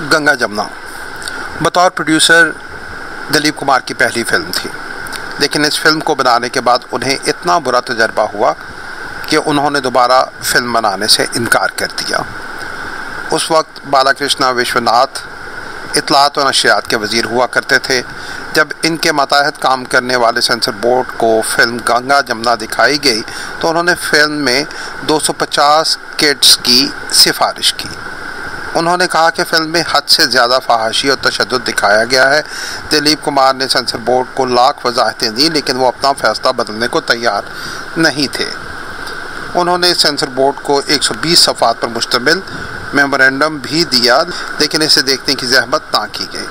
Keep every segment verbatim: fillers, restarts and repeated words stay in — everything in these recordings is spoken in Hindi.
गंगा जमुना बतौर प्रोड्यूसर दिलीप कुमार की पहली फिल्म थी, लेकिन इस फिल्म को बनाने के बाद उन्हें इतना बुरा तजर्बा हुआ कि उन्होंने दोबारा फिल्म बनाने से इनकार कर दिया। उस वक्त बालाकृष्ण विश्वनाथ इत्तलात और नशरियात के वज़ीर हुआ करते थे। जब इनके मातहत काम करने वाले सेंसर बोर्ड को फिल्म गंगा जमुना दिखाई गई तो उन्होंने फिल्म में दो सौ पचास किड्स की सिफारिश की। उन्होंने कहा कि फिल्म में हद से ज़्यादा फहाशी और तशद्दुद दिखाया गया है। दिलीप कुमार ने सेंसर बोर्ड को लाख वजाहतें दी, लेकिन वो अपना फ़ैसला बदलने को तैयार नहीं थे। उन्होंने सेंसर बोर्ड को एक सौ बीस सफ़ात पर मुश्तमिल मेमोरेंडम भी दिया, लेकिन इसे देखने की जहमत ना की गई।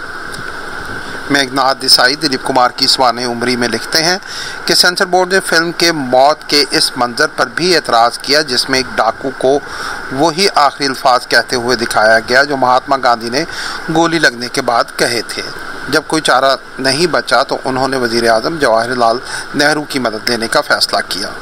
मेघनाथ देसाई दिलीप कुमार की सवाने उमरी में लिखते हैं कि सेंसर बोर्ड ने फिल्म के मौत के इस मंजर पर भी एतराज़ किया जिसमें एक डाकू को वही आखिरी अल्फाज कहते हुए दिखाया गया जो महात्मा गांधी ने गोली लगने के बाद कहे थे। जब कोई चारा नहीं बचा तो उन्होंने वज़ीर आज़म जवाहरलाल नेहरू की मदद लेने का फ़ैसला किया।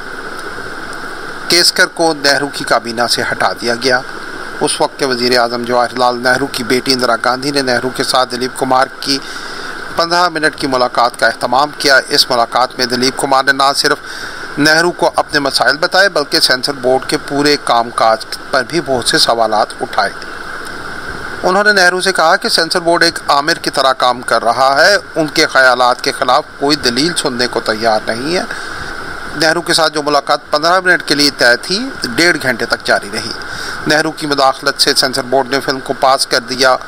केसकर को नेहरू की काबीना से हटा दिया गया। उस वक्त के वज़ीर आज़म जवाहरलाल नेहरू की बेटी इंदिरा गांधी ने नेहरू के साथ दिलीप कुमार की पंद्रह मिनट की मुलाकात का अहतमाम किया। इस मुलाकात में दिलीप कुमार ने न सिर्फ नेहरू को अपने मसाइल बताए बल्कि सेंसर बोर्ड के पूरे कामकाज पर भी बहुत से सवालात उठाए। उन्होंने नेहरू से कहा कि सेंसर बोर्ड एक आमिर की तरह काम कर रहा है, उनके ख्यालात के ख़िलाफ़ कोई दलील सुनने को तैयार नहीं है। नेहरू के साथ जो मुलाकात पंद्रह मिनट के लिए तय थी डेढ़ घंटे तक जारी रही। नेहरू की मुदाखलत से सेंसर बोर्ड ने फिल्म को पास कर दिया।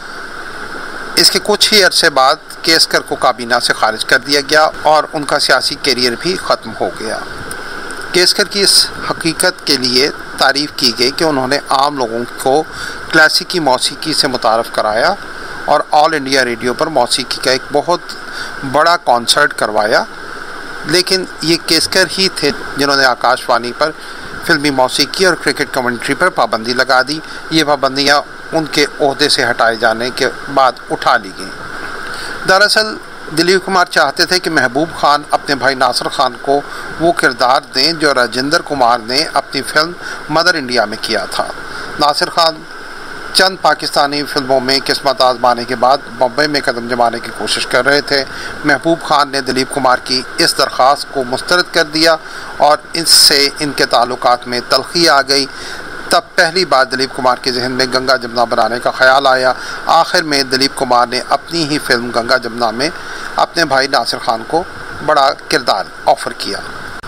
इसके कुछ ही अरसे बाद केसकर को काबीना से खारिज कर दिया गया और उनका सियासी करियर भी ख़त्म हो गया। केसकर की इस हकीकत के लिए तारीफ़ की गई कि उन्होंने आम लोगों को क्लासिकी मौसीकी से मुतारफ़ कराया और ऑल इंडिया रेडियो पर मौसीकी का एक बहुत बड़ा कॉन्सर्ट करवाया। लेकिन ये केसकर ही थे जिन्होंने आकाशवाणी पर फिल्मी मौसीकी और क्रिकेट कमेंट्री पर पाबंदी लगा दी। ये पाबंदियाँ उनके ओहदे से हटाए जाने के बाद उठा ली गई। दरअसल दिलीप कुमार चाहते थे कि महबूब खान अपने भाई नासिर खान को वो किरदार दें जो राजेंद्र कुमार ने अपनी फिल्म मदर इंडिया में किया था। नासिर खान चंद पाकिस्तानी फिल्मों में किस्मत आजमाने के बाद बम्बई में कदम जमाने की कोशिश कर रहे थे। महबूब खान ने दिलीप कुमार की इस दरख्वास्त को मुस्तरद कर दिया और इससे इनके ताल्लुकात में तल्खी आ गई। तब पहली बार दिलीप कुमार के जहन में गंगा जमुना बनाने का ख्याल आया। आखिर में दिलीप कुमार ने अपनी ही फिल्म गंगा जमुना में अपने भाई नासिर खान को बड़ा किरदार ऑफ़र किया।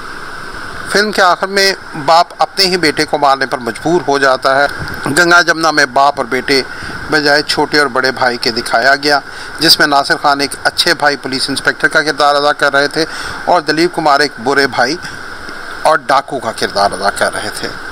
फिल्म के आखिर में बाप अपने ही बेटे को मारने पर मजबूर हो जाता है। गंगा जमुना में बाप और बेटे बजाय छोटे और बड़े भाई के दिखाया गया, जिसमें नासिर खान एक अच्छे भाई पुलिस इंस्पेक्टर का किरदार अदा कर रहे थे और दिलीप कुमार एक बुरे भाई और डाकू का किरदार अदा कर रहे थे।